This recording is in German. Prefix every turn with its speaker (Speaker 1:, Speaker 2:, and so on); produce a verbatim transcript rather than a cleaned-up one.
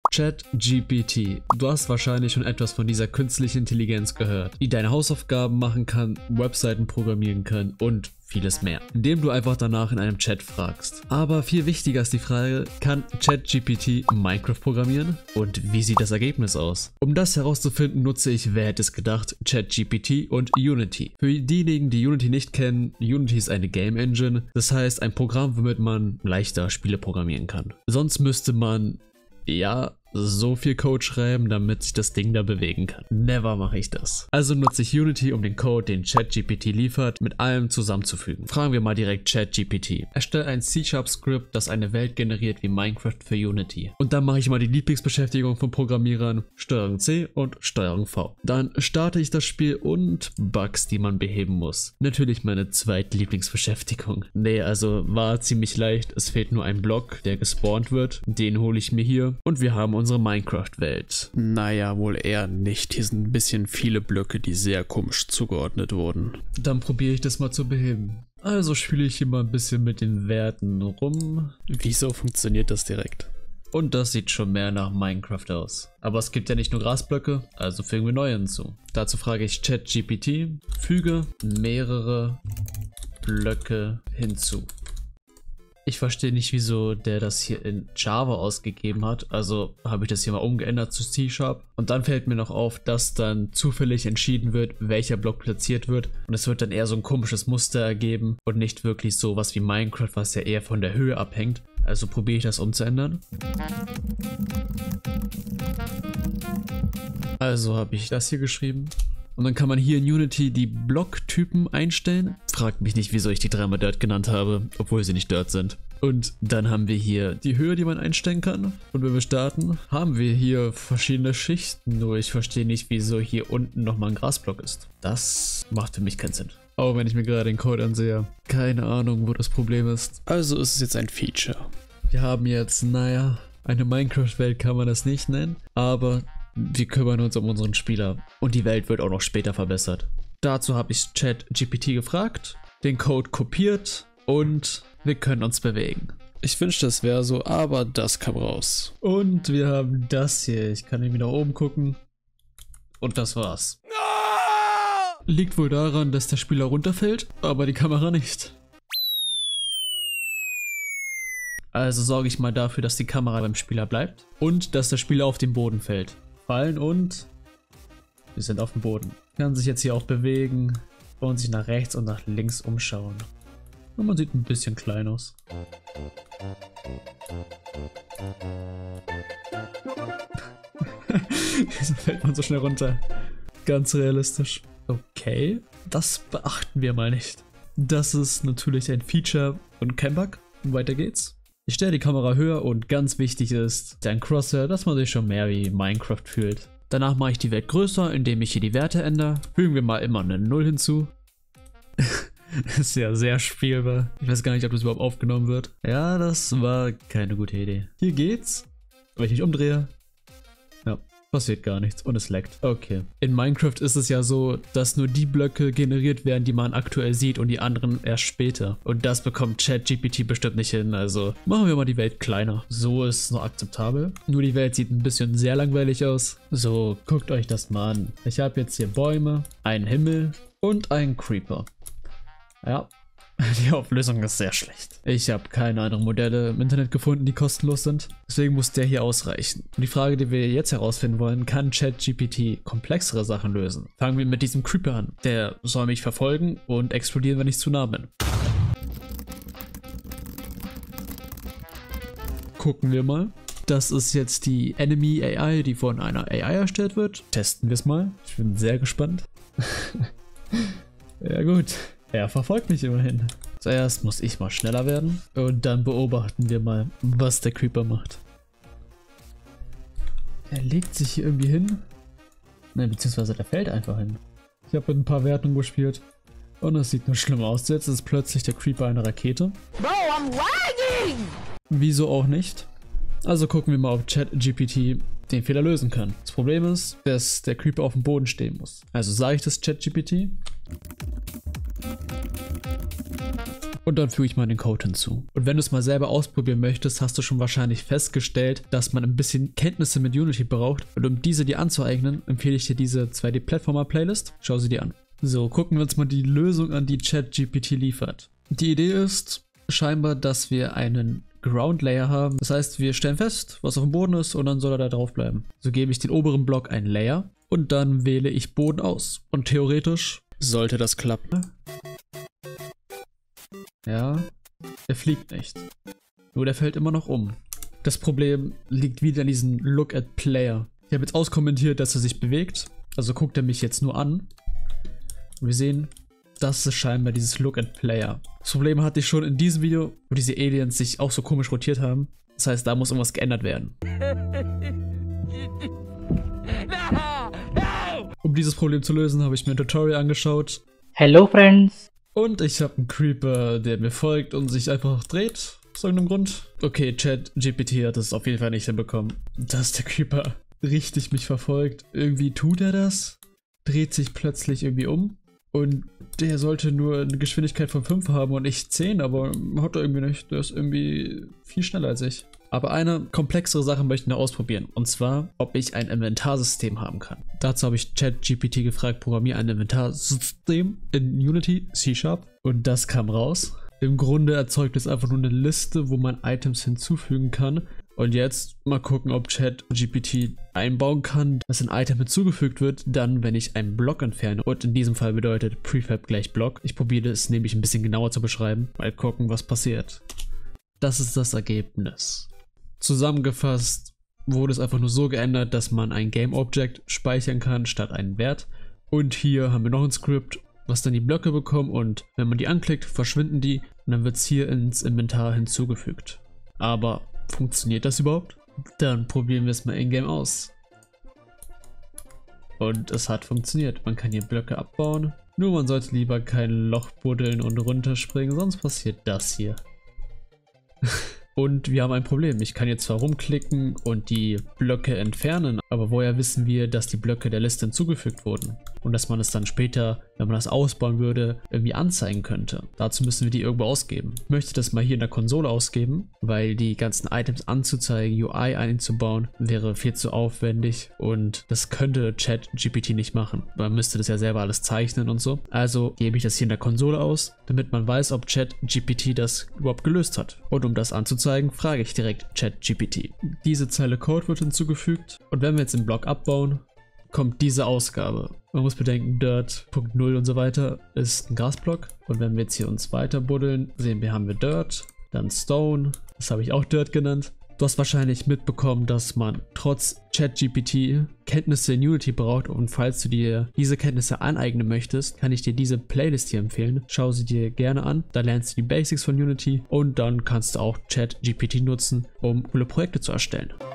Speaker 1: ChatGPT. Du hast wahrscheinlich schon etwas von dieser künstlichen Intelligenz gehört, die deine Hausaufgaben machen kann, Webseiten programmieren kann und vieles mehr, indem du einfach danach in einem Chat fragst. Aber viel wichtiger ist die Frage, kann ChatGPT Minecraft programmieren und wie sieht das Ergebnis aus? Um das herauszufinden, nutze ich, wer hätte es gedacht, ChatGPT und Unity. Für diejenigen, die Unity nicht kennen, Unity ist eine Game Engine, das heißt ein Programm, womit man leichter Spiele programmieren kann. Sonst müsste man, ja, so viel Code schreiben, damit sich das Ding da bewegen kann. Never mache ich das. Also nutze ich Unity, um den Code, den ChatGPT liefert, mit allem zusammenzufügen. Fragen wir mal direkt ChatGPT. Erstelle ein C-Sharp-Skript, das eine Welt generiert wie Minecraft für Unity. Und dann mache ich mal die Lieblingsbeschäftigung von Programmierern, Steuerung C und Steuerung V. Dann starte ich das Spiel und Bugs, die man beheben muss. Natürlich meine zweite Lieblingsbeschäftigung. Nee, also war ziemlich leicht. Es fehlt nur ein Block, der gespawnt wird. Den hole ich mir hier und wir haben unsere Minecraft-Welt. Naja, wohl eher nicht. Hier sind ein bisschen viele Blöcke, die sehr komisch zugeordnet wurden. Dann probiere ich das mal zu beheben. Also spiele ich hier mal ein bisschen mit den Werten rum. Wieso funktioniert das direkt? Und das sieht schon mehr nach Minecraft aus. Aber es gibt ja nicht nur Grasblöcke, also fügen wir neue hinzu. Dazu frage ich ChatGPT, füge mehrere Blöcke hinzu. Ich verstehe nicht, wieso der das hier in Java ausgegeben hat. Also habe ich das hier mal umgeändert zu C-Sharp. Und dann fällt mir noch auf, dass dann zufällig entschieden wird, welcher Block platziert wird. Und es wird dann eher so ein komisches Muster ergeben und nicht wirklich sowas wie Minecraft, was ja eher von der Höhe abhängt. Also probiere ich das umzuändern. Also habe ich das hier geschrieben. Und dann kann man hier in Unity die Blocktypen einstellen. Fragt mich nicht, wieso ich die dreimal Dirt genannt habe, obwohl sie nicht Dirt sind. Und dann haben wir hier die Höhe, die man einstellen kann. Und wenn wir starten, haben wir hier verschiedene Schichten. Nur ich verstehe nicht, wieso hier unten nochmal ein Grasblock ist. Das macht für mich keinen Sinn. Auch wenn ich mir gerade den Code ansehe. Keine Ahnung, wo das Problem ist. Also ist es jetzt ein Feature. Wir haben jetzt, naja, eine Minecraft-Welt kann man das nicht nennen. Aber wir kümmern uns um unseren Spieler und die Welt wird auch noch später verbessert. Dazu habe ich ChatGPT gefragt, den Code kopiert und wir können uns bewegen. Ich wünschte, es wäre so, aber das kam raus. Und wir haben das hier. Ich kann irgendwie nach oben gucken. Und das war's. Liegt wohl daran, dass der Spieler runterfällt, aber die Kamera nicht. Also sorge ich mal dafür, dass die Kamera beim Spieler bleibt und dass der Spieler auf den Boden fällt. Fallen und wir sind auf dem Boden. Kann sich jetzt hier auch bewegen und sich nach rechts und nach links umschauen. Und man sieht ein bisschen klein aus. Wieso fällt man so schnell runter? Ganz realistisch. Okay, das beachten wir mal nicht. Das ist natürlich ein Feature und kein Bug. Und weiter geht's. Ich stelle die Kamera höher und ganz wichtig ist dein Crosshair, dass man sich schon mehr wie Minecraft fühlt. Danach mache ich die Welt größer, indem ich hier die Werte ändere. Fügen wir mal immer eine null hinzu. Ist ja sehr spielbar. Ich weiß gar nicht, ob das überhaupt aufgenommen wird. Ja, das war keine gute Idee. Hier geht's. Wenn ich mich umdrehe. Ja, passiert gar nichts und es laggt. Okay. In Minecraft ist es ja so, dass nur die Blöcke generiert werden, die man aktuell sieht und die anderen erst später. Und das bekommt ChatGPT bestimmt nicht hin, also machen wir mal die Welt kleiner. So ist es noch akzeptabel. Nur die Welt sieht ein bisschen sehr langweilig aus. So, guckt euch das mal an. Ich habe jetzt hier Bäume, einen Himmel und einen Creeper. Ja, die Auflösung ist sehr schlecht. Ich habe keine anderen Modelle im Internet gefunden, die kostenlos sind. Deswegen muss der hier ausreichen. Und die Frage, die wir jetzt herausfinden wollen, kann ChatGPT komplexere Sachen lösen? Fangen wir mit diesem Creeper an. Der soll mich verfolgen und explodieren, wenn ich zu nah bin. Gucken wir mal. Das ist jetzt die Enemy A I, die von einer A I erstellt wird. Testen wir es mal. Ich bin sehr gespannt. Ja gut. Er verfolgt mich immerhin. Zuerst muss ich mal schneller werden und dann beobachten wir mal, was der Creeper macht. Er legt sich hier irgendwie hin. Ne, beziehungsweise der fällt einfach hin. Ich habe mit ein paar Werten gespielt und es sieht nur schlimm aus. Jetzt ist plötzlich der Creeper eine Rakete. Bro, I'm lagging! Wieso auch nicht? Also gucken wir mal, ob ChatGPT den Fehler lösen kann. Das Problem ist, dass der Creeper auf dem Boden stehen muss. Also sage ich das ChatGPT. und dann füge ich mal den Code hinzu. Und wenn du es mal selber ausprobieren möchtest, hast du schon wahrscheinlich festgestellt, dass man ein bisschen Kenntnisse mit Unity braucht. Und um diese dir anzueignen, empfehle ich dir diese zwei D-Plattformer-Playlist. Schau sie dir an. So, gucken wir uns mal die Lösung an, die ChatGPT liefert. Die Idee ist scheinbar, dass wir einen Ground Layer haben. Das heißt, wir stellen fest, was auf dem Boden ist und dann soll er da drauf bleiben. So gebe ich den oberen Block einen Layer und dann wähle ich Boden aus. Und theoretisch sollte das klappen. Ja, er fliegt nicht. Nur der fällt immer noch um. Das Problem liegt wieder in diesem Look at Player. Ich habe jetzt auskommentiert, dass er sich bewegt. Also guckt er mich jetzt nur an. Und wir sehen, das ist scheinbar dieses Look at Player. Das Problem hatte ich schon in diesem Video, wo diese Aliens sich auch so komisch rotiert haben. Das heißt, da muss irgendwas geändert werden. Um dieses Problem zu lösen, habe ich mir ein Tutorial angeschaut.
Speaker 2: Hello friends.
Speaker 1: Und ich habe einen Creeper, der mir folgt und sich einfach dreht. Aus irgendeinem Grund. Okay, ChatGPT hat es auf jeden Fall nicht hinbekommen. Dass der Creeper richtig mich verfolgt. Irgendwie tut er das. Dreht sich plötzlich irgendwie um. Und der sollte nur eine Geschwindigkeit von fünf haben und ich zehn, aber hat er irgendwie nicht. Der ist irgendwie viel schneller als ich. Aber eine komplexere Sache möchte ich noch ausprobieren. Und zwar, ob ich ein Inventarsystem haben kann. Dazu habe ich ChatGPT gefragt, programmiere ein Inventarsystem in Unity, C Sharp. Und das kam raus. Im Grunde erzeugt es einfach nur eine Liste, wo man Items hinzufügen kann. Und jetzt mal gucken, ob ChatGPT einbauen kann, dass ein Item hinzugefügt wird, dann, wenn ich einen Block entferne. Und in diesem Fall bedeutet Prefab gleich Block. Ich probiere es nämlich ein bisschen genauer zu beschreiben. Mal gucken, was passiert. Das ist das Ergebnis. Zusammengefasst wurde es einfach nur so geändert, dass man ein Game Object speichern kann statt einen Wert. Und hier haben wir noch ein Skript, was dann die Blöcke bekommen. Und wenn man die anklickt, verschwinden die. Und dann wird es hier ins Inventar hinzugefügt. Aber funktioniert das überhaupt? Dann probieren wir es mal in-game aus. Und es hat funktioniert. Man kann hier Blöcke abbauen. Nur man sollte lieber kein Loch buddeln und runterspringen, sonst passiert das hier. Und wir haben ein Problem. Ich kann jetzt zwar rumklicken und die Blöcke entfernen, aber woher wissen wir, dass die Blöcke der Liste hinzugefügt wurden? Und dass man es dann später, wenn man das ausbauen würde, irgendwie anzeigen könnte. Dazu müssen wir die irgendwo ausgeben. Ich möchte das mal hier in der Konsole ausgeben, weil die ganzen Items anzuzeigen, U I einzubauen, wäre viel zu aufwendig und das könnte ChatGPT nicht machen. Man müsste das ja selber alles zeichnen und so. Also gebe ich das hier in der Konsole aus, damit man weiß, ob ChatGPT das überhaupt gelöst hat. Und um das anzuzeigen, frage ich direkt ChatGPT. Diese Zeile Code wird hinzugefügt und wenn wir jetzt den Block abbauen, kommt diese Ausgabe. Man muss bedenken, Dirt, Punkt null und so weiter ist ein Grasblock. Und wenn wir jetzt hier uns weiter buddeln, sehen wir, haben wir Dirt, dann Stone, das habe ich auch Dirt genannt. Du hast wahrscheinlich mitbekommen, dass man trotz ChatGPT Kenntnisse in Unity braucht und falls du dir diese Kenntnisse aneignen möchtest, kann ich dir diese Playlist hier empfehlen. Schau sie dir gerne an, da lernst du die Basics von Unity und dann kannst du auch ChatGPT nutzen, um coole Projekte zu erstellen.